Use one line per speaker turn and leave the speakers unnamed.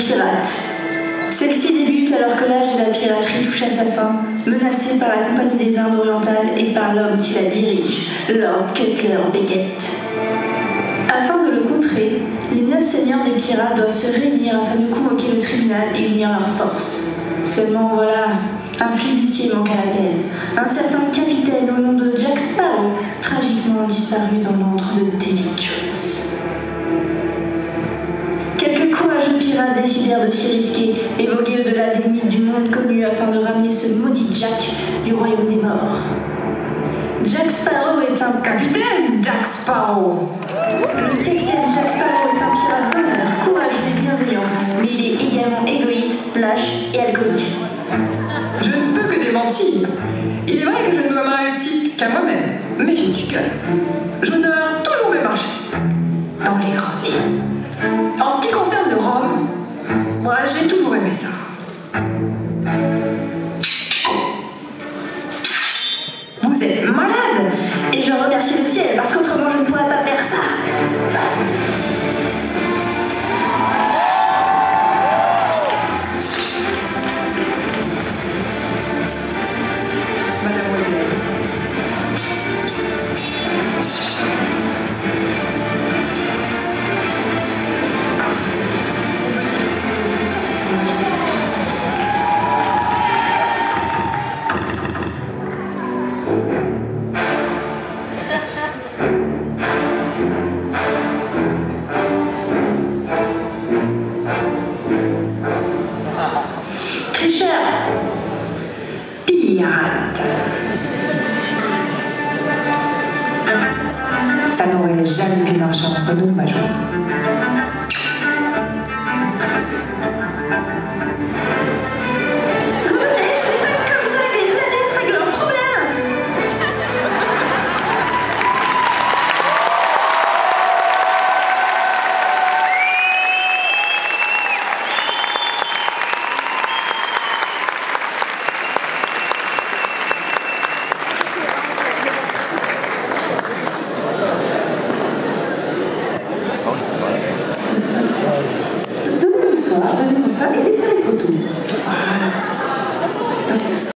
pirate. Celle-ci débute alors que l'âge de la piraterie touche à sa fin, menacée par la Compagnie des Indes orientales et par l'homme qui la dirige, Lord Cutler Beckett. Afin de le contrer, les 9 seigneurs des pirates doivent se réunir afin de convoquer le tribunal et unir leurs forces. Seulement voilà, un flibustier manque à l'appel. Un certain capitaine au nom de Jack Sparrow, tragiquement disparu dans l'antre de Davy Jones. Quelques courageux pirates décidèrent de s'y risquer et voguer au-delà des limites du monde connu afin de ramener ce maudit Jack du royaume des morts. Jack Sparrow est un...
Capitaine Jack Sparrow!
Le capitaine Jack Sparrow est un pirate d'honneur, courageux et bienveillant, mais il est également égoïste, lâche et alcoolique.
Je ne peux que démentir. Il est vrai que je ne dois ma réussite qu'à moi-même, mais j'ai du cœur. J'honore toujours mes marchés, dans les grandes lignes. En ce qui concerne le rhum, moi j'ai toujours aimé ça. Vous êtes malade!
Et je remercie le ciel, parce qu'autrement je ne pourrais pas faire ça.
Mademoiselle.
Tricheur!
Pirate. Ça n'aurait jamais pu marcher entre nous, ma jolie.